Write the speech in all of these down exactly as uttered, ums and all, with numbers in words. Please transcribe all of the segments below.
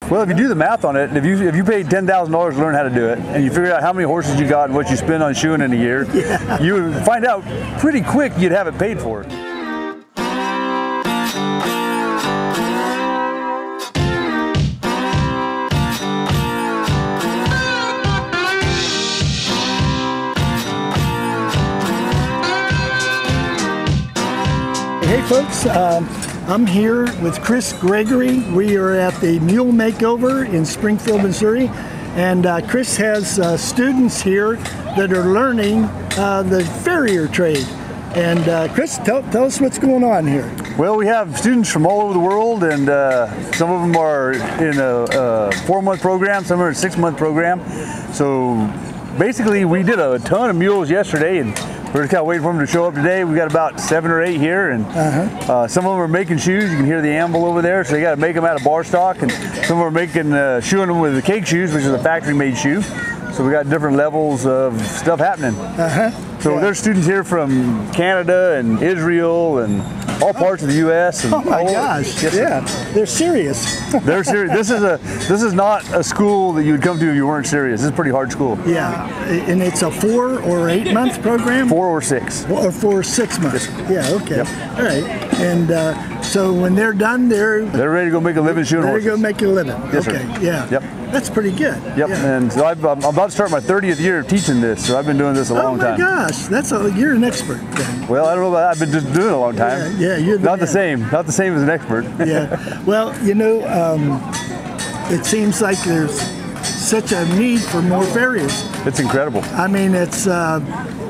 Well, if you do the math on it, if you if you paid ten thousand dollars to learn how to do it, and you figure out how many horses you got and what you spend on shoeing in a year, yeah. you would find out pretty quick you'd have it paid for. Hey folks, um, I'm here with Chris Gregory. We are at the Mule Makeover in Springfield, Missouri, and uh, Chris has uh, students here that are learning uh, the farrier trade. And uh, Chris, tell, tell us what's going on here. Well, we have students from all over the world, and uh, some of them are in a, a four-month program, some are in a six-month program. So basically, we did a ton of mules yesterday, and we're just kind of waiting for them to show up today. We got about seven or eight here, and uh-huh. uh, some of them are making shoes. You can hear the anvil over there, so they got to make them out of bar stock, and some of them are making uh, shoeing them with the cake shoes, which is a factory-made shoe. So we got different levels of stuff happening. Uh-huh. So yeah. There's students here from Canada and Israel and all parts of the U S And oh my gosh! Yes, yeah, they're serious. They're serious. This is a this is not a school that you would come to if you weren't serious. This is a pretty hard school. Yeah, and it's a four or eight month program. Four or six. Or four or six months. Yes. Yeah. Okay. Yep. All right. And uh, so when they're done, they're they're ready to go make a living shooting horses. They're going to make a living. Yes, okay. Sir. Yeah. Yep. That's pretty good. Yep. Yeah. And so I've, I'm about to start my thirtieth year of teaching this. So I've been doing this a long time. Oh my time. gosh! That's a you're an expert then. Well, I don't know about that. I've been just doing it a long time. Yeah. yeah you're the not man. the same. Not the same as an expert. Yeah. Well, you know, um, it seems like there's such a need for more farriers. It's incredible. I mean, it's. Uh,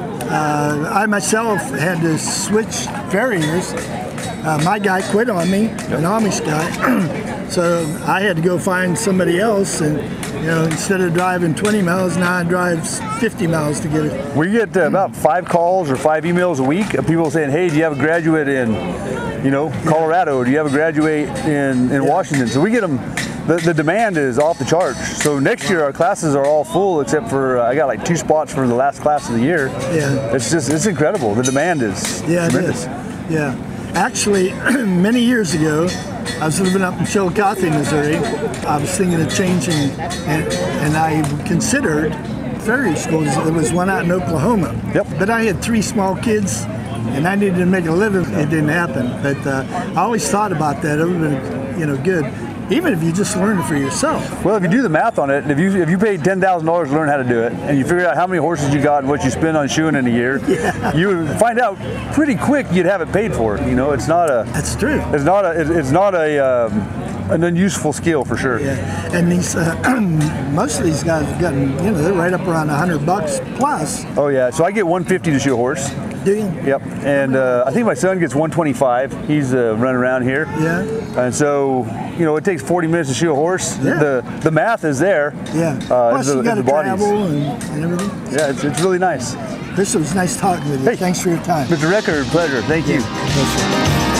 uh, I myself had to switch farriers. Uh, my guy quit on me, yep. an Amish guy, so I had to go find somebody else, and you know, instead of driving twenty miles, now I drive fifty miles to get it. We get uh, about five calls or five emails a week of people saying, hey, do you have a graduate in, you know, Colorado? Do you have a graduate in, in yeah. Washington? So we get them, the, the demand is off the charts. So next year our classes are all full except for, uh, I got like two spots for the last class of the year. Yeah. It's just, it's incredible. The demand is yeah, tremendous. It is. Yeah. Actually, many years ago, I was living up in Chillicothe, Missouri. I was thinking of changing, and, and I considered farrier schools. There was one out in Oklahoma. Yep. But I had three small kids, and I needed to make a living. It didn't happen. But uh, I always thought about that. It would have been, you know, good. Even if you just learn it for yourself. Well, if you do the math on it, if you if you paid ten thousand dollars to learn how to do it, and you figure out how many horses you got and what you spend on shoeing in a year, yeah. you would find out pretty quick you'd have it paid for. You know, it's not a. That's true. It's not a. It's not a. Um, an unuseful skill for sure. Yeah, and these uh, most of these guys have gotten, you know, they're right up around a hundred bucks plus. Oh yeah, so I get one fifty to shoe a horse. Do you? Yep, and uh, I think my son gets one twenty-five. He's uh, running around here. Yeah. And so, you know, it takes forty minutes to shoe a horse. Yeah. The the math is there. Yeah. Uh, Plus the, you got to the travel and, and everything. Yeah, it's, it's really nice. Chris, it was nice talking with you. Hey, thanks for your time. Mister Record, pleasure. Thank you. Yes.